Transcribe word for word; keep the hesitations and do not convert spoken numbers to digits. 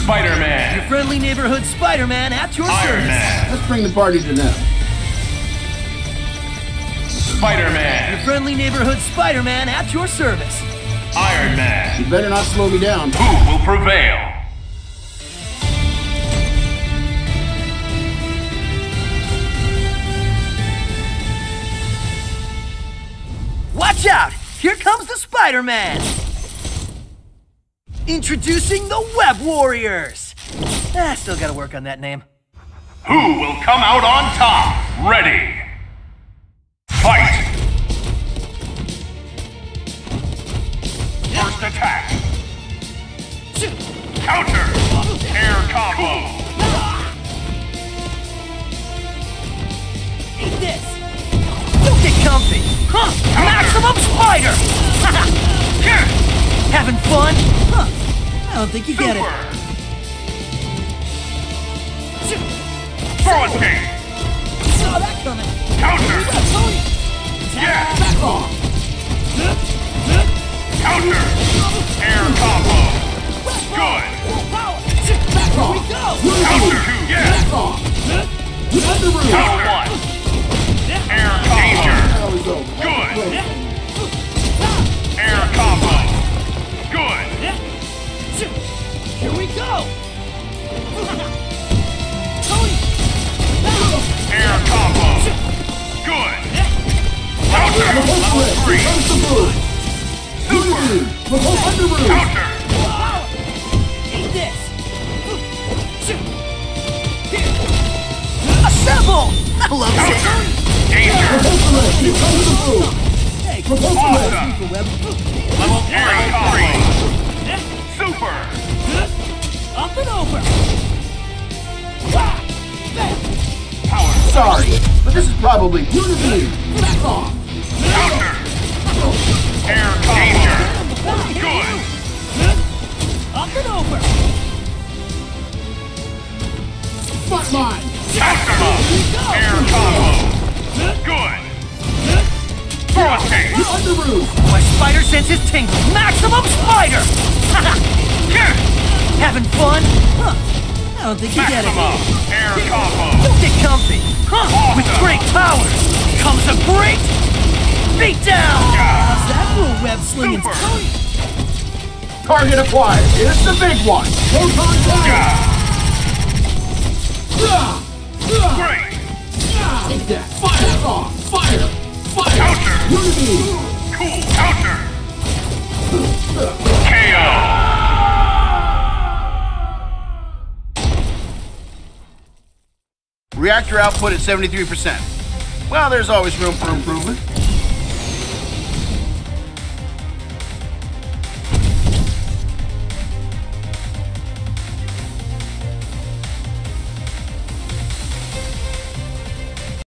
Spider-Man. Your friendly neighborhood Spider-Man at your Iron service. Man. Let's bring the party to them. Spider-Man. Your friendly neighborhood Spider-Man at your service. Iron Man. You better not slow me down. Who will prevail? Watch out! Here comes the Spider-Man! Introducing the Web Warriors! Ah, still gotta work on that name. Who will come out on top? Ready. Fight! First attack. Counter. Air combo. Eat this! Don't get comfy! Huh! Maximum Spider! Having fun? Huh. I don't think you Super. get it. Throw escape. Saw that coming. Counter. Tony! Yes. Back off! Counter. Air combo. Good. Back off! Here we go! Counter two. Yes. Back off! Underroom! Counter one. Air combo. There we go. Good. Air combo. Good. Here we go! Air combo. Good. Counter. Level three. Comes the boom! Super. Remote underroom! Counter. Eat this! Assemble! I love Counter. it! Danger. Repulsor! Here comes the boom! Hey, Repulsor! Awesome. Web. Level air combo. Super. Up and over! Power. Sorry, but this is probably Unity! Back off! Counter. Air combo. Good. Up and over! Spot mine! Counter up. Air combo. Good. Throw escape. You're underroom! My spider sense is tingling! Maximum Spider! Having fun? Huh. I don't think you get it. Maximum. Air combo. Don't get comfy! Huh. With great power comes a great beatdown! How's that for a web slinging Super. Tony? Target acquired! Here's the big one! Proton down! Great. Take that! Fire! Back off! Fire! Fire! Counter. Unity! Cool. Counter. K O. Reactor output at seventy-three percent. Well, there's always room for improvement.